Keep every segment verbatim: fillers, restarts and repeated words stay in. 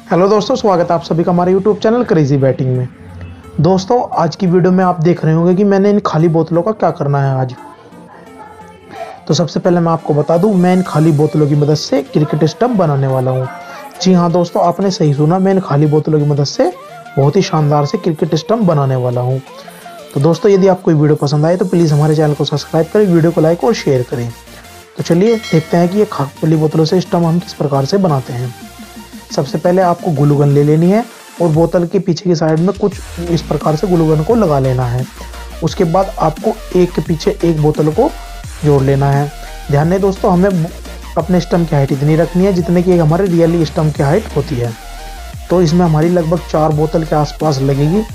Hello दोस्तों, स्वागत है आप सभी का हमारे यूट्यूब चैनल क्रेजी बैटिंग में। दोस्तों, आज की वीडियो में आप देख रहे होंगे कि मैंने इन खाली बोतलों का क्या करना है आज। तो सबसे पहले मैं आपको बता दूं, मैं इन खाली बोतलों की मदद से क्रिकेट स्टंप बनाने वाला हूं। जी हाँ दोस्तों, आपने सही सुना, मैं इन खाली बोतलों की मदद से बहुत ही शानदार से क्रिकेट स्टंप बनाने वाला हूँ। तो दोस्तों, यदि आपको ये वीडियो पसंद आए तो प्लीज़ हमारे चैनल को सब्सक्राइब करें, वीडियो को लाइक और शेयर करें। तो चलिए देखते हैं कि ये खाली बोतलों से स्टंप हम किस प्रकार से बनाते हैं। सबसे पहले आपको ग्लू गन ले लेनी है और बोतल के पीछे की साइड में कुछ इस प्रकार से ग्लू गन को लगा लेना है। उसके बाद आपको एक के पीछे एक बोतल को जोड़ लेना है। ध्यान दें दोस्तों, हमें अपने स्टंप की हाइट इतनी रखनी है जितने की हमारे रियली स्टंप की हाइट होती है। तो इसमें हमारी लगभग चार बोतल के आसपास लगेगी।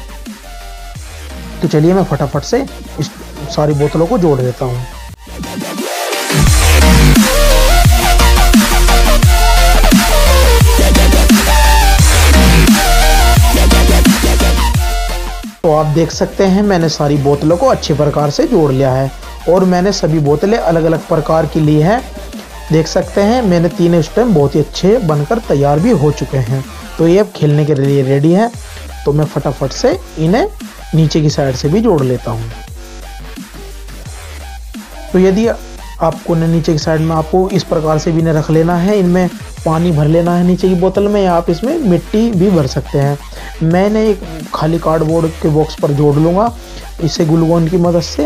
तो चलिए मैं फटाफट से इस सारी बोतलों को जोड़ देता हूँ। तो आप देख सकते हैं मैंने सारी बोतलों को अच्छे प्रकार से जोड़ लिया है और मैंने सभी बोतलें अलग अलग प्रकार की ली हैं। देख सकते हैं मैंने तीन स्टंप बहुत ही अच्छे बनकर तैयार भी हो चुके हैं। तो ये अब खेलने के लिए रेडी है। तो मैं फटाफट से इन्हें नीचे की साइड से भी जोड़ लेता हूँ। तो यदि आपको नीचे की साइड में आपको इस प्रकार से भी इन्हें रख लेना है, इनमें पानी भर लेना है नीचे की बोतल में, या आप इसमें मिट्टी भी भर सकते हैं। मैंने एक खाली कार्डबोर्ड के बॉक्स पर जोड़ लूँगा इसे ग्लू गन की मदद से।